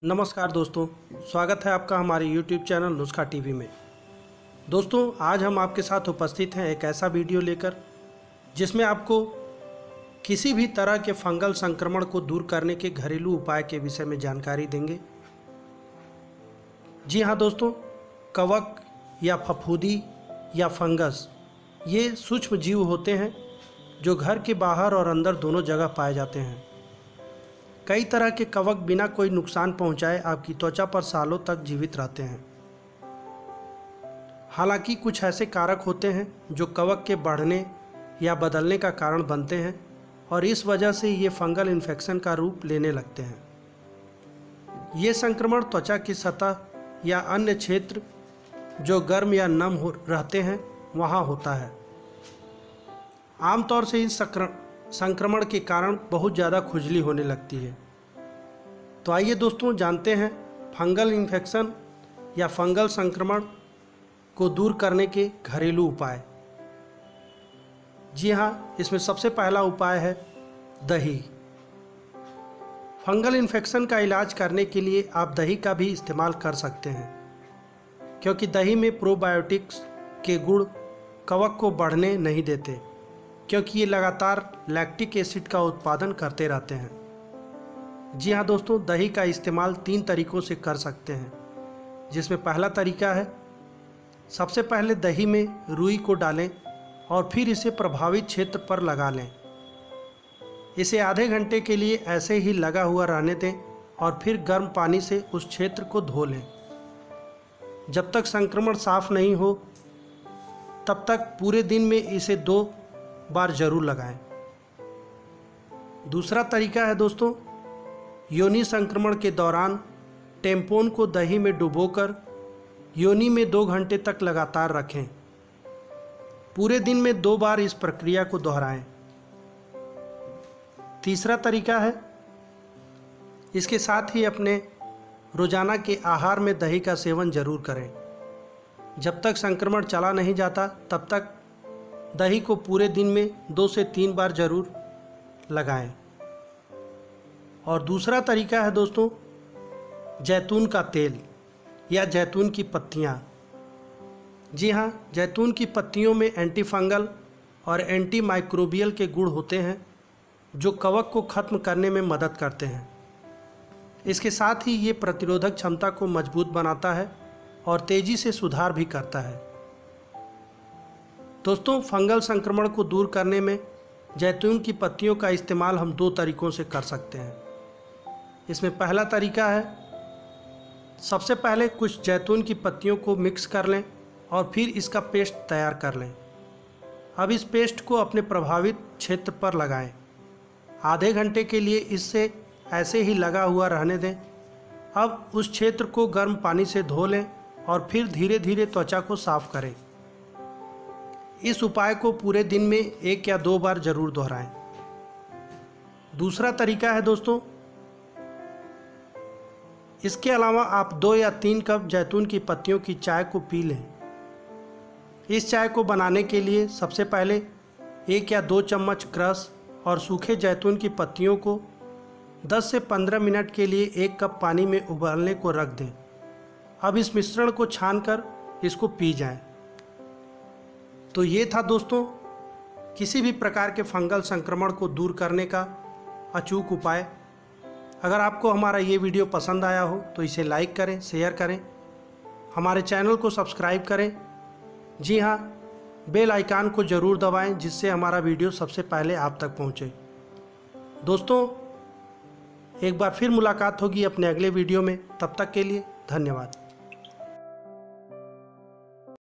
नमस्कार दोस्तों, स्वागत है आपका हमारे YouTube चैनल नुस्खा टीवी में। दोस्तों, आज हम आपके साथ उपस्थित हैं एक ऐसा वीडियो लेकर जिसमें आपको किसी भी तरह के फंगल संक्रमण को दूर करने के घरेलू उपाय के विषय में जानकारी देंगे। जी हाँ दोस्तों, कवक या फफूंदी या फंगस ये सूक्ष्म जीव होते हैं जो घर के बाहर और अंदर दोनों जगह पाए जाते हैं। कई तरह के कवक बिना कोई नुकसान पहुंचाए आपकी त्वचा पर सालों तक जीवित रहते हैं। हालांकि कुछ ऐसे कारक होते हैं जो कवक के बढ़ने या बदलने का कारण बनते हैं और इस वजह से ये फंगल इन्फेक्शन का रूप लेने लगते हैं। ये संक्रमण त्वचा की सतह या अन्य क्षेत्र जो गर्म या नम रहते हैं वहाँ होता है। आमतौर से इस संक्रमण के कारण बहुत ज़्यादा खुजली होने लगती है। तो आइए दोस्तों जानते हैं फंगल इन्फेक्शन या फंगल संक्रमण को दूर करने के घरेलू उपाय। जी हाँ, इसमें सबसे पहला उपाय है दही। फंगल इन्फेक्शन का इलाज करने के लिए आप दही का भी इस्तेमाल कर सकते हैं, क्योंकि दही में प्रोबायोटिक्स के गुण कवक को बढ़ने नहीं देते, क्योंकि ये लगातार लैक्टिक एसिड का उत्पादन करते रहते हैं। जी हाँ दोस्तों, दही का इस्तेमाल 3 तरीक़ों से कर सकते हैं, जिसमें पहला तरीका है सबसे पहले दही में रुई को डालें और फिर इसे प्रभावित क्षेत्र पर लगा लें। इसे आधे घंटे के लिए ऐसे ही लगा हुआ रहने दें और फिर गर्म पानी से उस क्षेत्र को धो लें। जब तक संक्रमण साफ नहीं हो तब तक पूरे दिन में इसे 2 बार जरूर लगाएं। दूसरा तरीका है दोस्तों, योनि संक्रमण के दौरान टेम्पोन को दही में डुबोकर योनि में 2 घंटे तक लगातार रखें। पूरे दिन में 2 बार इस प्रक्रिया को दोहराएं। तीसरा तरीका है, इसके साथ ही अपने रोजाना के आहार में दही का सेवन जरूर करें। जब तक संक्रमण चला नहीं जाता तब तक दही को पूरे दिन में 2 से 3 बार जरूर लगाएं। और दूसरा तरीका है दोस्तों, जैतून का तेल या जैतून की पत्तियां। जी हाँ, जैतून की पत्तियों में एंटी फंगल और एंटी माइक्रोबियल के गुण होते हैं जो कवक को खत्म करने में मदद करते हैं। इसके साथ ही ये प्रतिरोधक क्षमता को मजबूत बनाता है और तेज़ी से सुधार भी करता है। दोस्तों, फंगल संक्रमण को दूर करने में जैतून की पत्तियों का इस्तेमाल हम 2 तरीक़ों से कर सकते हैं। इसमें पहला तरीका है, सबसे पहले कुछ जैतून की पत्तियों को मिक्स कर लें और फिर इसका पेस्ट तैयार कर लें। अब इस पेस्ट को अपने प्रभावित क्षेत्र पर लगाएं। आधे घंटे के लिए इससे ऐसे ही लगा हुआ रहने दें। अब उस क्षेत्र को गर्म पानी से धो लें और फिर धीरे धीरे त्वचा को साफ करें। इस उपाय को पूरे दिन में 1 या 2 बार जरूर दोहराएं। दूसरा तरीका है दोस्तों, इसके अलावा आप 2 या 3 कप जैतून की पत्तियों की चाय को पी लें। इस चाय को बनाने के लिए सबसे पहले 1 या 2 चम्मच क्रश और सूखे जैतून की पत्तियों को 10 से 15 मिनट के लिए 1 कप पानी में उबालने को रख दें। अब इस मिश्रण को छानकर इसको पी जाएं। तो ये था दोस्तों किसी भी प्रकार के फंगल संक्रमण को दूर करने का अचूक उपाय। अगर आपको हमारा ये वीडियो पसंद आया हो तो इसे लाइक करें, शेयर करें, हमारे चैनल को सब्सक्राइब करें। जी हाँ, बेल आइकन को ज़रूर दबाएं जिससे हमारा वीडियो सबसे पहले आप तक पहुँचे। दोस्तों, एक बार फिर मुलाकात होगी अपने अगले वीडियो में। तब तक के लिए धन्यवाद।